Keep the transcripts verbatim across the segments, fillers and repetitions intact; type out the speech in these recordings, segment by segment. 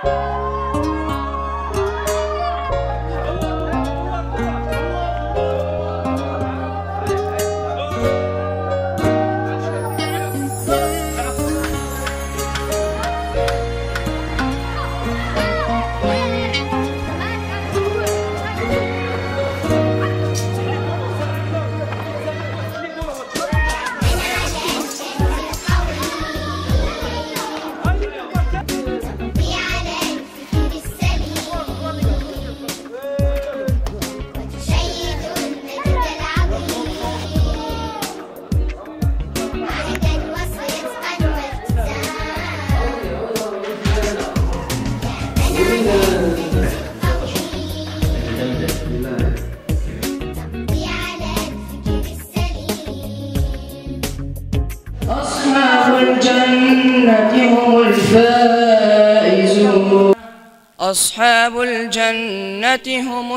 أصحاب الجنة هم الفائزون. أصحاب الجنة هم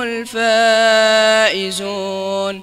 الفائزون.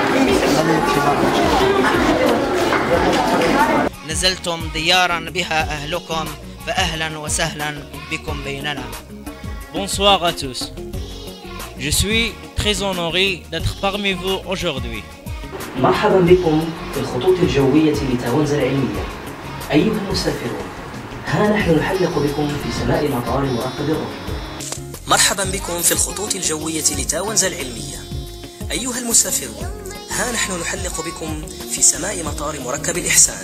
نزلتم ديارا بها أهلكم فأهلا وسهلا بكم بيننا. Bonsoir à tous. Je suis très honoré d'être parmi vous aujourd'hui. مرحبا بكم في الخطوط الجوية لتاونز العلمية. أيها المسافرون، ها نحن نحلق بكم في سماء مطار مركب الروم. مرحبا بكم في الخطوط الجوية لتاونز العلمية. أيها المسافرون، ها نحن نحلق بكم في سماء مطار مركب الإحسان.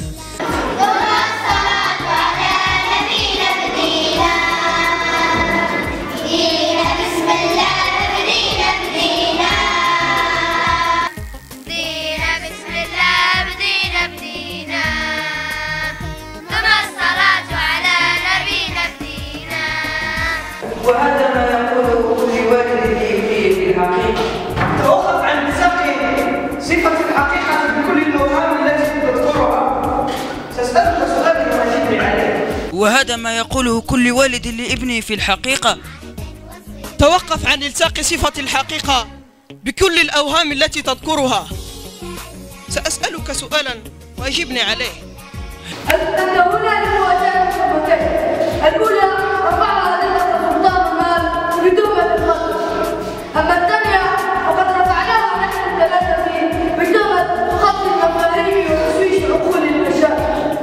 وهذا ما يقوله كل والد لابنه في الحقيقة. توقف عن نسق صفة الحقيقة بكل الأوهام التي تذكرها. سأسألك سؤالا وأجبني عليه. وهذا ما يقوله كل والد لابنه في الحقيقة. توقف عن إلصاق صفة الحقيقة بكل الأوهام التي تذكرها. سأسألك سؤالا وأجبني عليه. أنت هنا لمواجهة خطوتين. الأولى رفعها لك سلطان المال بتهمة القتل. أما الثانية فقد رفعناها نحن الثلاثة فيه بتهمة خط المفاهيم وتشويش عقول البشر.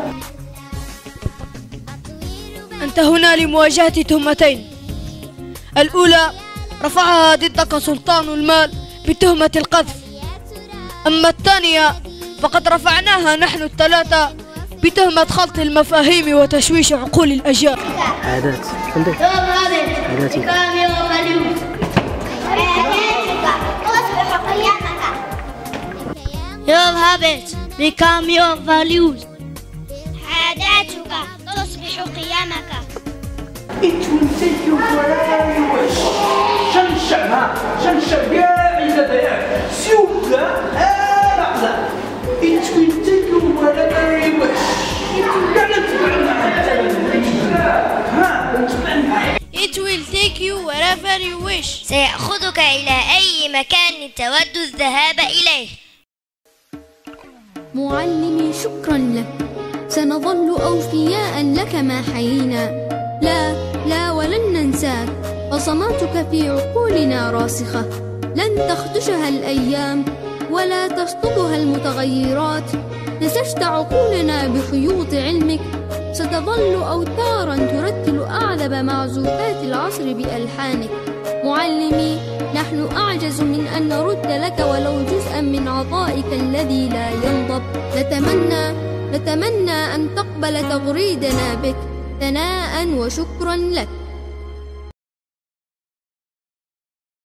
أنت هنا لمواجهة تهمتين. الأولى رفعها ضدك سلطان المال بتهمة القذف. أما الثانية فقد رفعناها نحن الثلاثة بتهمة خلط المفاهيم وتشويش عقول الأجيال. عادات Your habits become your values. عاداتك تصبح قيمك. It will take you wherever you wish. شنشبها شنشب يا عزة يا سيوبها أبعزة. It will take you wherever you wish. It will take you wherever you wish. سيأخذك إلى أي مكان تود الذهاب إليه. معلمي شكرا لك، سنظل أوفياء لك ما حيينا. لا لا ولن ننساك، بصماتك في عقولنا راسخة، لن تخدشها الأيام ولا تسقطها المتغيرات. نسجت عقولنا بخيوط علمك، ستظل أوتارا ترتل أعذب معزوفات العصر بألحانك. معلمي، نحن أعجز من أن نرد لك ولو جزءا من عطائك الذي لا ينضب. نتمنى نتمنى أن تقبل تغريدنا بك ثناء وشكرا لك.